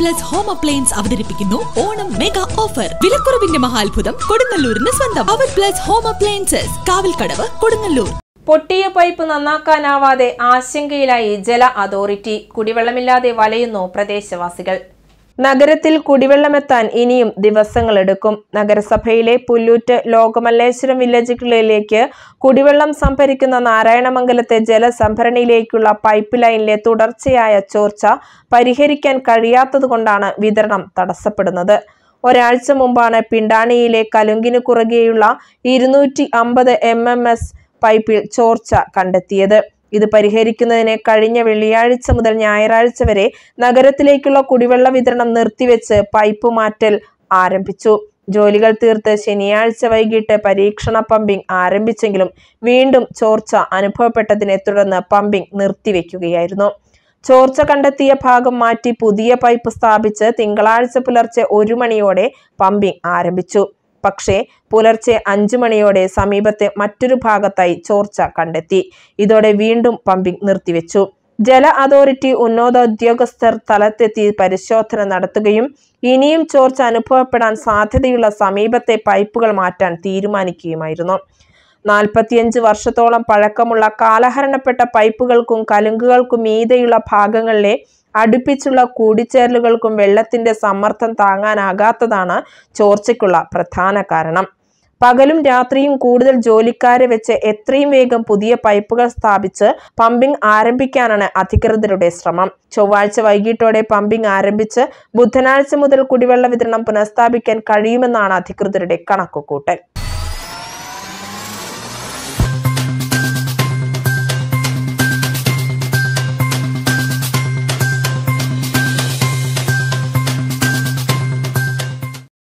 Plus home appliance അവതരിപ്പിക്കുന്നു Onam mega offer. വിലക്കുറവിന്റെ മഹാത്ഭുതം കൊടുങ്ങല്ലൂരിന് സ്വന്തം. Power plus home appliances, Kavalkadavu, Kodungallur. പൊട്ടിയ പൈപ്പ് നന്നാക്കാനാവാതെ ആശങ്കയിലായി ജല അതോറിറ്റി. കുടിവെള്ളമില്ലാതെ വലയുന്നു പ്രദേശവാസികൾ. നഗരത്തിൽ കുടിവെള്ളമെത്താൻ ഇനിയും ദിവസങ്ങളെടുക്കും. നഗരസഭയിലെ പുല്ലൂറ്റ് ലോകമല്ലേശ്വരം വില്ലേജുകളിലേക്ക് കുടിവെള്ളം സംഭരിക്കുന്ന നാരായണമംഗലത്തെ ജലസംഭരണിയിലേക്കുള്ള പൈപ്പ് ലൈനിലെ തുടർച്ചയായ ചോർച്ച പരിഹരിക്കാൻ കഴിയാത്തതുകൊണ്ടാണ് വിതരണം തടസ്സപ്പെടുന്നത്. ഒരാഴ്ച മുമ്പാണ് പിണ്ടാണിയിലെ കലുങ്കിനു കുറുകെയുള്ള 250 mm പൈപ്പിൽ ചോർച്ച കണ്ടെത്തിയത്. ഇത് പരിഹരിക്കുന്നതിന് കഴിഞ്ഞ വെള്ളിയാഴ്ച മുതൽ ഞായറാഴ്ച വരെ നഗരത്തിലേക്കുള്ള കുടിവെള്ള വിതരണം നിർത്തിവെച്ച് പൈപ്പ് മാറ്റൽ ആരംഭിച്ചു. ജോലികൾ തീർത്ത് ശനിയാഴ്ച വൈകിട്ട് പരീക്ഷണ പമ്പിംഗ് ആരംഭിച്ചെങ്കിലും വീണ്ടും ചോർച്ച അനുഭവപ്പെട്ടതിനെ തുടർന്ന് പമ്പിംഗ് നിർത്തിവെക്കുകയായിരുന്നു. ചോർച്ച കണ്ടെത്തിയ ഭാഗം മാറ്റി പുതിയ പൈപ്പ് സ്ഥാപിച്ച് തിങ്കളാഴ്ച പുലർച്ചെ 1 മണിയോടെ പമ്പിംഗ് ആരംഭിച്ചു. പക്ഷേ പുലർച്ചെ 5 മണിയോടെ സമീപത്തെ മറ്റൊരു ഭാഗത്തായി ചോർച്ച കണ്ടെത്തി. ഇതോടെ വീണ്ടും പമ്പിംഗ് നിർത്തിവെച്ചു. ജല അതോറിറ്റി ഉന്നത ഉദ്യോഗസ്ഥർ സ്ഥലത്തെത്തി പരിശോധന നടത്തുകയും ഇനിയും ചോർച്ച അനുഭവപ്പെടാൻ സാധ്യതയുള്ള സമീപത്തെ പൈപ്പുകൾ മാറ്റാൻ തീരുമാനിക്കുകയുമായിരുന്നു. 45 വർഷത്തോളം പഴക്കമുള്ള കാലഹരണപ്പെട്ട പൈപ്പുകൾക്കും കലുങ്കുകൾക്കും മീതെയുള്ള ഭാഗങ്ങളിലെ അടുപ്പിച്ചുള്ള കൂടിച്ചേരലുകൾക്കും വെള്ളത്തിന്റെ സമ്മർദ്ദം താങ്ങാനാകാത്തതാണ് ചോർച്ചയ്ക്കുള്ള പ്രധാന കാരണം. പകലും രാത്രിയും കൂടുതൽ ജോലിക്കാരെ വെച്ച് എത്രയും വേഗം പുതിയ പൈപ്പുകൾ സ്ഥാപിച്ച് പമ്പിംഗ് ആരംഭിക്കാനാണ് അധികൃതരുടെ ശ്രമം. ചൊവ്വാഴ്ച വൈകിട്ടോടെ പമ്പിംഗ് ആരംഭിച്ച് ബുധനാഴ്ച മുതൽ കുടിവെള്ള വിതരണം പുനഃസ്ഥാപിക്കാൻ കഴിയുമെന്നാണ് അധികൃതരുടെ കണക്കുകൂട്ടൽ.